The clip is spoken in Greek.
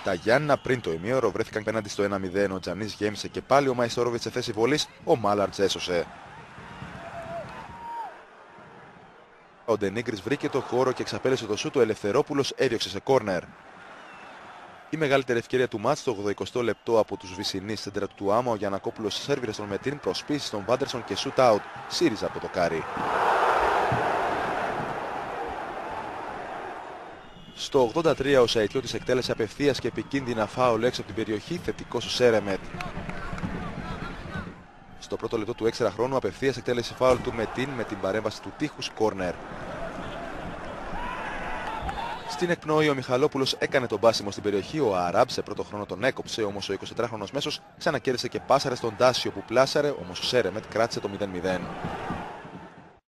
Τα Γιάννηνα πριν το ημίωρο βρέθηκαν πέναντι στο 1-0. Ο Τζανής γέμισε και πάλι, ο Μαϊστόροβιτς σε θέση βολής, ο Μάλαρτς έσωσε. Ο Ντενίγκρις βρήκε το χώρο και εξαπέλυσε το σούτ, ο Ελευθερόπουλος έδιωξε σε κόρνερ. Η μεγαλύτερη ευκαιρία του μάτς το 80 λεπτό από τους Βυσσινείς σέντρα του Τουάμα, ο Γιαννακόπουλος σέρβιρε στον Μετίν, προσπίση στον Βάντερσον και shoot out. ΣΥΡΙΖΑ από το Κάρι. Στο 83 ο Σαϊτιώτης εκτέλεσε απευθείας και επικίνδυνα φάουλ έξω από την περιοχή, θετικός ο Σέρεμετ. Στο πρώτο λεπτό του έξτρα χρόνου απευθείας εκτέλεσε φάουλ του Μετίν με την παρέμβαση του τείχους κόρνερ. Στην εκπνοή ο Μιχαλόπουλος έκανε τον πάσιμο στην περιοχή, ο Αράμπ σε πρώτο χρόνο τον έκοψε, όμως ο 24χρονος μέσος ξανακέρδισε και πάσαρε στον Τάσιο που πλάσαρε, όμως ο Σέρεμετ κράτησε το 0-0.